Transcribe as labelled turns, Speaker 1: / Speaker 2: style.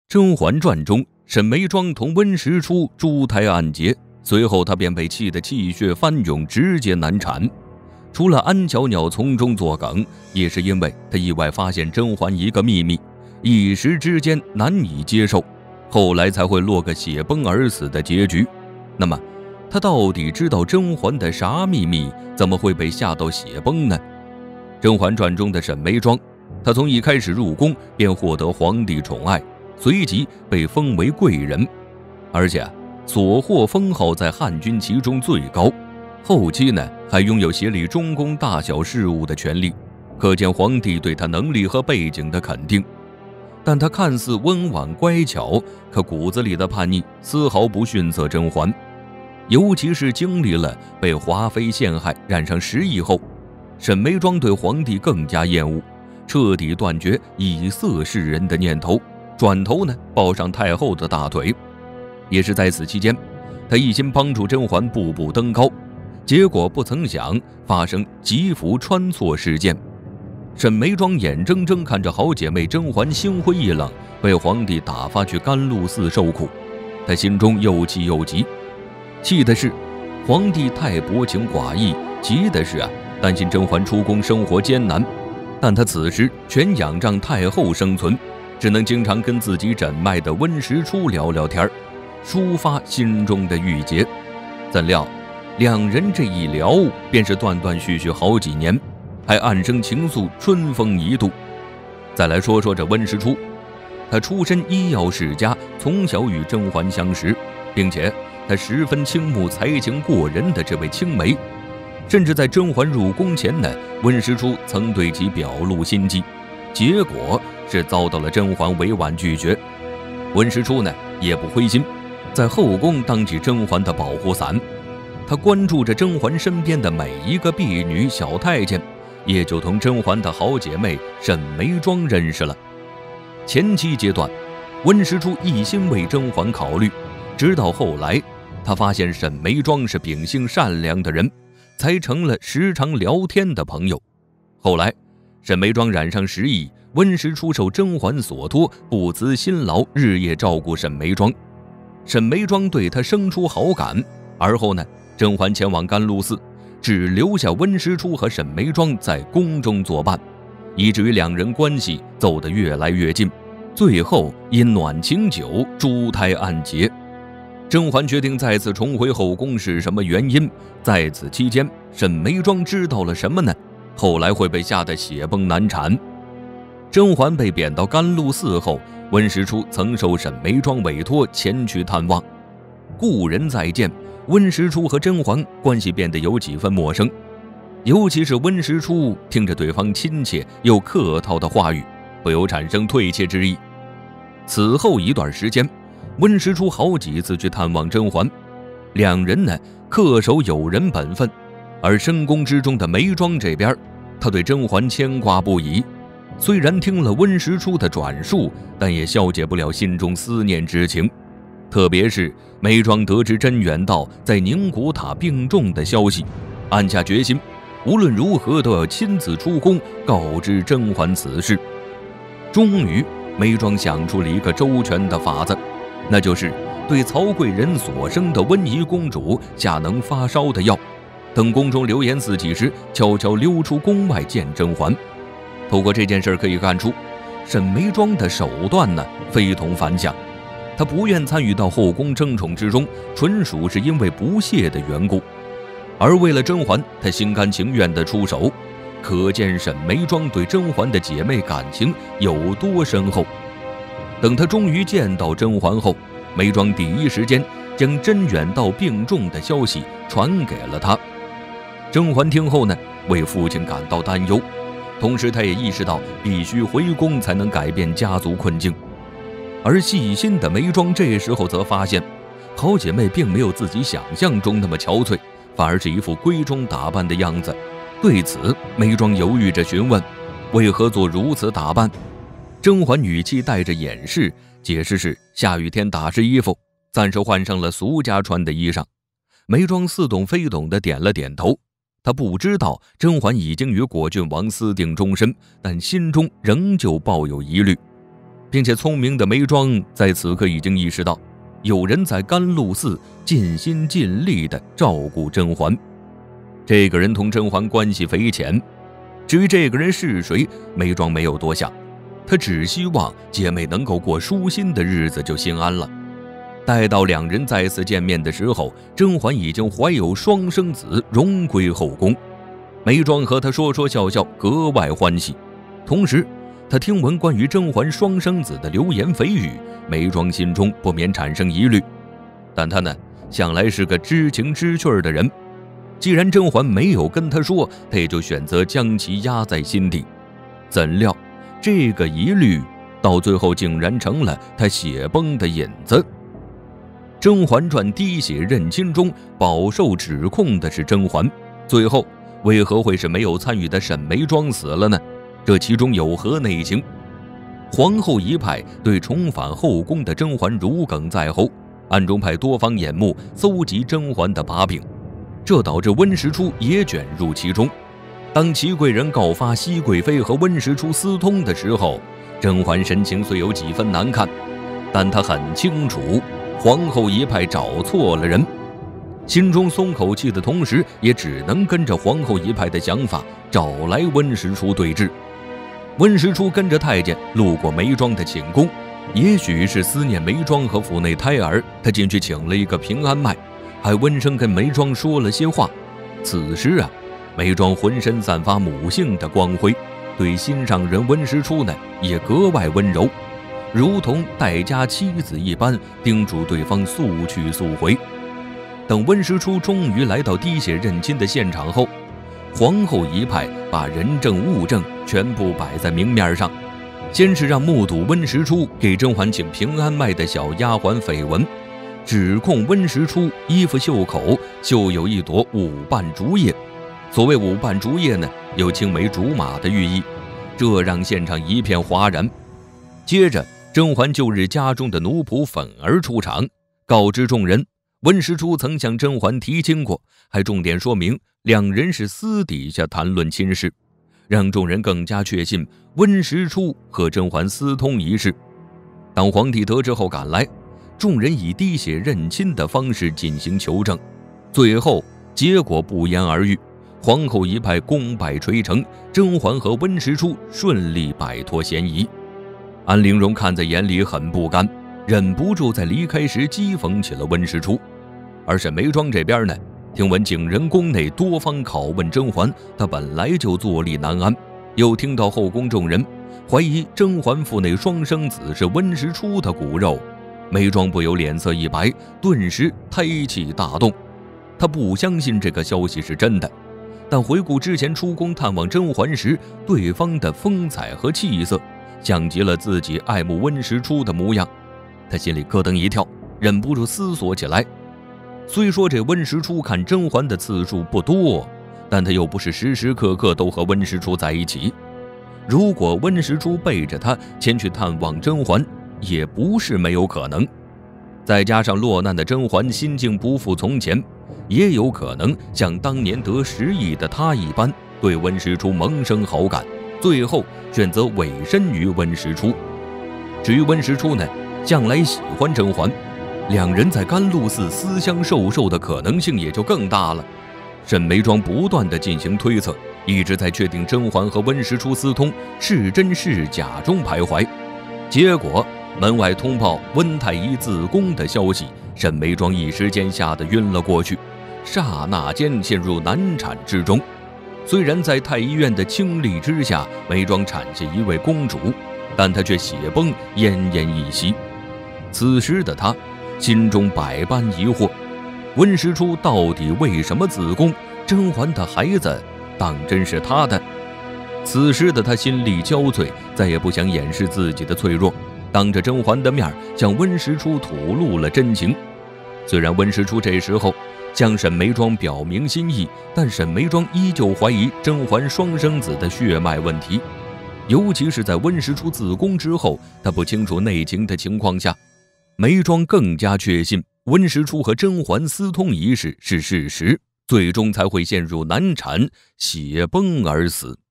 Speaker 1: 《甄嬛传》中，沈眉庄同温实初珠胎暗结，随后她便被气得气血翻涌，直接难产。除了安小鸟从中作梗，也是因为她意外发现甄嬛一个秘密，一时之间难以接受，后来才会落个血崩而死的结局。那么，她到底知道甄嬛的啥秘密？怎么会被吓到血崩呢？《甄嬛传》中的沈眉庄，她从一开始入宫便获得皇帝宠爱，随即被封为贵人，而且所获封号在汉军其中最高。后期呢，还拥有协理中宫大小事务的权利，可见皇帝对他能力和背景的肯定。但他看似温婉乖巧，可骨子里的叛逆丝毫不逊色甄嬛。尤其是经历了被华妃陷害染上10亿后，沈眉庄对皇帝更加厌恶，彻底断绝以色侍人的念头，转头呢抱上太后的大腿。也是在此期间，他一心帮助甄嬛步步登高，结果不曾想发生吉服穿错事件。沈眉庄眼睁睁看着好姐妹甄嬛心灰意冷，被皇帝打发去甘露寺受苦，她心中又气又急。气的是皇帝太薄情寡义，急的是担心甄嬛出宫生活艰难，但他此时全仰仗太后生存，只能经常跟自己诊脉的温实初聊聊天，抒发心中的郁结。怎料两人这一聊便是断断续续好几年，还暗生情愫，春风一度。再来说说这温实初，他出身医药世家，从小与甄嬛相识，并且他十分倾慕才情过人的这位青梅，甚至在甄嬛入宫前呢，温实初曾对其表露心迹，结果是遭到了甄嬛委婉拒绝。温实初呢也不灰心，在后宫当起甄嬛的保护伞，他关注着甄嬛身边的每一个婢女小太监，也就同甄嬛的好姐妹沈眉庄认识了。前期阶段，温实初一心为甄嬛考虑，直到后来他发现沈眉庄是秉性善良的人，才成了时常聊天的朋友。后来沈眉庄染上10亿，温实初受甄嬛所托，不辞辛劳，日夜照顾沈眉庄。沈眉庄对他生出好感，而后呢，甄嬛前往甘露寺，只留下温实初和沈眉庄在宫中作伴，以至于两人关系走得越来越近，最后因暖情酒珠胎暗结。甄嬛决定再次重回后宫是什么原因？在此期间，沈眉庄知道了什么呢？后来会被吓得血崩难产。甄嬛被贬到甘露寺后，温实初曾受沈眉庄委托前去探望。故人再见，温实初和甄嬛关系变得有几分陌生，尤其是温实初听着对方亲切又客套的话语，不由产生退怯之意。此后一段时间，温实初好几次去探望甄嬛，两人呢恪守友人本分。而深宫之中的眉庄这边，他对甄嬛牵挂不已，虽然听了温实初的转述，但也消解不了心中思念之情。特别是眉庄得知甄远道在宁古塔病重的消息，暗下决心，无论如何都要亲自出宫告知甄嬛此事。终于眉庄想出了一个周全的法子，那就是对曹贵人所生的温宜公主下能发烧的药，等宫中流言四起时，悄悄溜出宫外见甄嬛。透过这件事可以看出，沈眉庄的手段呢非同凡响。她不愿参与到后宫争宠之中，纯属是因为不屑的缘故。而为了甄嬛，她心甘情愿地出手，可见沈眉庄对甄嬛的姐妹感情有多深厚。等她终于见到甄嬛后，眉庄第一时间将甄远道病重的消息传给了她。甄嬛听后呢，为父亲感到担忧，同时她也意识到必须回宫才能改变家族困境。而细心的眉庄这时候则发现，好姐妹并没有自己想象中那么憔悴，反而是一副闺中打扮的样子。对此，眉庄犹豫着询问为何做如此打扮。甄嬛语气带着掩饰，解释是下雨天打湿衣服，暂时换上了俗家穿的衣裳。眉庄似懂非懂地点了点头，她不知道甄嬛已经与果郡王私定终身，但心中仍旧抱有疑虑。 并且聪明的眉庄在此刻已经意识到，有人在甘露寺尽心尽力地照顾甄嬛。这个人同甄嬛关系匪浅，至于这个人是谁，眉庄没有多想，她只希望姐妹能够过舒心的日子就心安了。待到两人再次见面的时候，甄嬛已经怀有双生子，荣归后宫。眉庄和她说说笑笑，格外欢喜。同时她听闻关于甄嬛双生子的流言蜚语，眉庄心中不免产生疑虑。但她呢，向来是个知情知趣的人，既然甄嬛没有跟她说，她也就选择将其压在心底。怎料这个疑虑到最后竟然成了她血崩的引子。《甄嬛传》滴血认亲中饱受指控的是甄嬛，最后为何会是没有参与的沈眉庄死了呢？这其中有何内情？皇后一派对重返后宫的甄嬛如鲠在喉，暗中派多方眼目搜集甄嬛的把柄，这导致温实初也卷入其中。当祺贵人告发熹贵妃和温实初私通的时候，甄嬛神情虽有几分难看，但她很清楚皇后一派找错了人，心中松口气的同时，也只能跟着皇后一派的想法，找来温实初对峙。温实初跟着太监路过眉庄的寝宫，也许是思念眉庄和府内胎儿，他进去请了一个平安脉，还温声跟眉庄说了些话。此时眉庄浑身散发母性的光辉，对心上人温实初呢也格外温柔，如同待家妻子一般，叮嘱对方速去速回。等温实初终于来到滴血认亲的现场后，皇后一派把人证物证全部摆在明面上，先是让目睹温实初给甄嬛请平安脉的小丫鬟绯闻，指控温实初衣服袖口绣有一朵五瓣竹叶。所谓五瓣竹叶呢，有青梅竹马的寓意，这让现场一片哗然。接着甄嬛旧日家中的奴仆粉儿出场，告知众人温实初曾向甄嬛提亲过，还重点说明两人是私底下谈论亲事，让众人更加确信温实初和甄嬛私通一事。当皇帝得知后赶来，众人以滴血认亲的方式进行求证，最后结果不言而喻，皇后一派功败垂成，甄嬛和温实初顺利摆脱嫌疑。安陵容看在眼里很不甘，忍不住在离开时讥讽起了温实初。而沈眉庄这边呢，听闻景仁宫内多方拷问甄嬛，她本来就坐立难安，又听到后宫众人怀疑甄嬛腹内双生子是温实初的骨肉，眉庄不由脸色一白，顿时胎气大动。她不相信这个消息是真的，但回顾之前出宫探望甄嬛时对方的风采和气色，像极了自己爱慕温实初的模样，她心里咯噔一跳，忍不住思索起来。虽说这温实初看甄嬛的次数不多，但他又不是时时刻刻都和温实初在一起。如果温实初背着他前去探望甄嬛，也不是没有可能。再加上落难的甄嬛心境不复从前，也有可能像当年得10亿的他一般，对温实初萌生好感，最后选择委身于温实初。至于温实初呢，向来喜欢甄嬛，两人在甘露寺私相授受的可能性也就更大了。沈眉庄不断地进行推测，一直在确定甄嬛和温实初私通是真是假中徘徊。结果门外通报温太医自宫的消息，沈眉庄一时间吓得晕了过去，刹那间陷入难产之中。虽然在太医院的倾力之下，眉庄产下一位公主，但她却血崩，奄奄一息。此时的她心中百般疑惑，温实初到底为什么自宫？甄嬛的孩子当真是他的？此时的他心力交瘁，再也不想掩饰自己的脆弱，当着甄嬛的面向温实初吐露了真情。虽然温实初这时候向沈眉庄表明心意，但沈眉庄依旧怀疑甄嬛双生子的血脉问题，尤其是在温实初自宫之后，他不清楚内情的情况下，眉庄更加确信温实初和甄嬛私通一事是事实，最终才会陷入难产，血崩而死。